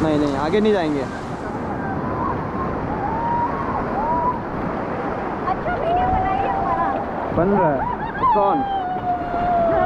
नहीं नहीं, आगे नहीं जाएंगे। अच्छा वीडियो बनाइए हमारा। बन रहा है। कौन?